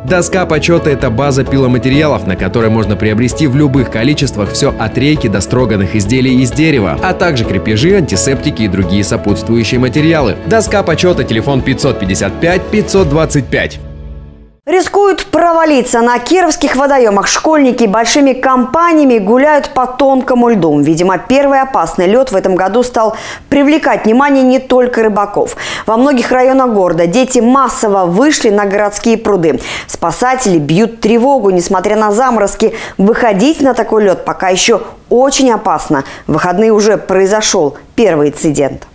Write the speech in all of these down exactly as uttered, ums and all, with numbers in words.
Доска почета – это база пиломатериалов, на которой можно приобрести в любых количествах все от рейки до строганных изделий из дерева, а также крепежи, антисептики и другие сопутствующие материалы. Доска почета, телефон пятьсот пятьдесят пять пятьсот двадцать пять. Рискуют провалиться. На кировских водоемах школьники большими компаниями гуляют по тонкому льду. Видимо, первый опасный лед в этом году стал привлекать внимание не только рыбаков. Во многих районах города дети массово вышли на городские пруды. Спасатели бьют тревогу. Несмотря на заморозки, выходить на такой лед пока еще очень опасно. В выходные уже произошел первый инцидент.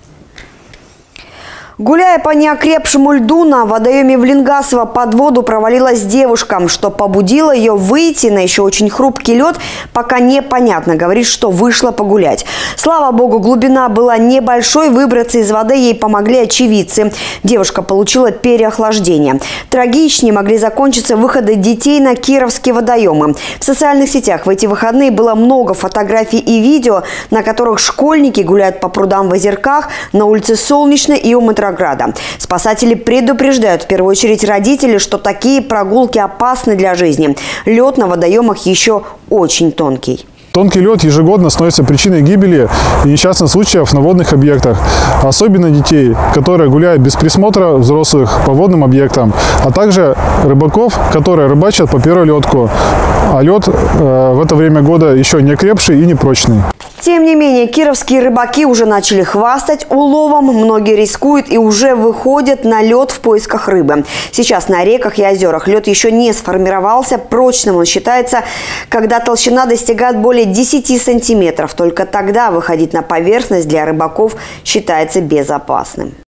Гуляя по неокрепшему льду на водоеме в Ленгасово, под воду провалилась девушка. Что побудило ее выйти на еще очень хрупкий лед, пока непонятно. Говорит, что вышла погулять. Слава богу, глубина была небольшой. Выбраться из воды ей помогли очевидцы. Девушка получила переохлаждение. Трагичнее могли закончиться выходы детей на кировские водоемы. В социальных сетях в эти выходные было много фотографий и видео, на которых школьники гуляют по прудам в озерках на улице Солнечной и у Матрограда. Спасатели предупреждают в первую очередь родителей, что такие прогулки опасны для жизни. Лед на водоемах еще очень тонкий. Тонкий лед ежегодно становится причиной гибели и несчастных случаев на водных объектах. Особенно детей, которые гуляют без присмотра взрослых по водным объектам, а также рыбаков, которые рыбачат по первой ледку. А лед э, в это время года еще не крепший и не прочный. Тем не менее, кировские рыбаки уже начали хвастать уловом. Многие рискуют и уже выходят на лед в поисках рыбы. Сейчас на реках и озерах лед еще не сформировался. Прочным он считается, когда толщина достигает более десяти сантиметров. Только тогда выходить на поверхность для рыбаков считается безопасным.